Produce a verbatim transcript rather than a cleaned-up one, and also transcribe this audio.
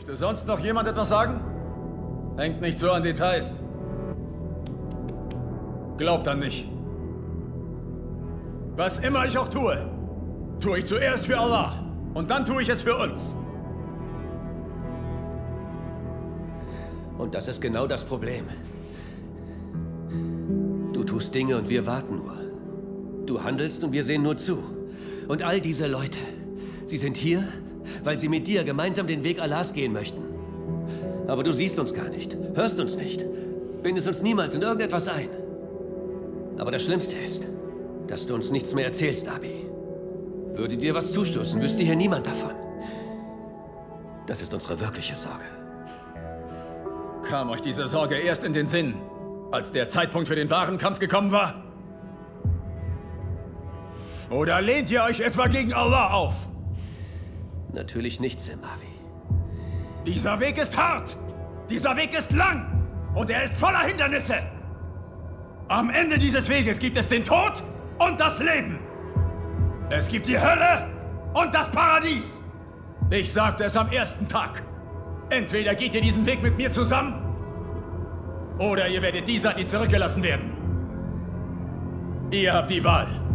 Möchte sonst noch jemand etwas sagen? Hängt nicht so an Details. Glaubt an mich. Was immer ich auch tue, tue ich zuerst für Allah. Und dann tue ich es für uns. Und das ist genau das Problem. Du tust Dinge und wir warten nur. Du handelst und wir sehen nur zu. Und all diese Leute, sie sind hier, weil sie mit dir gemeinsam den Weg Allahs gehen möchten. Aber du siehst uns gar nicht, hörst uns nicht, bindest uns niemals in irgendetwas ein. Aber das Schlimmste ist, dass du uns nichts mehr erzählst, Abi. Würde dir was zustoßen, wüsste hier niemand davon. Das ist unsere wirkliche Sorge. Kam euch diese Sorge erst in den Sinn, als der Zeitpunkt für den wahren Kampf gekommen war? Oder lehnt ihr euch etwa gegen Allah auf? Natürlich nicht, Simavi. Dieser Weg ist hart! Dieser Weg ist lang! Und er ist voller Hindernisse! Am Ende dieses Weges gibt es den Tod und das Leben! Es gibt die Hölle und das Paradies! Ich sagte es am ersten Tag. Entweder geht ihr diesen Weg mit mir zusammen, oder ihr werdet die sein, die zurückgelassen werden. Ihr habt die Wahl.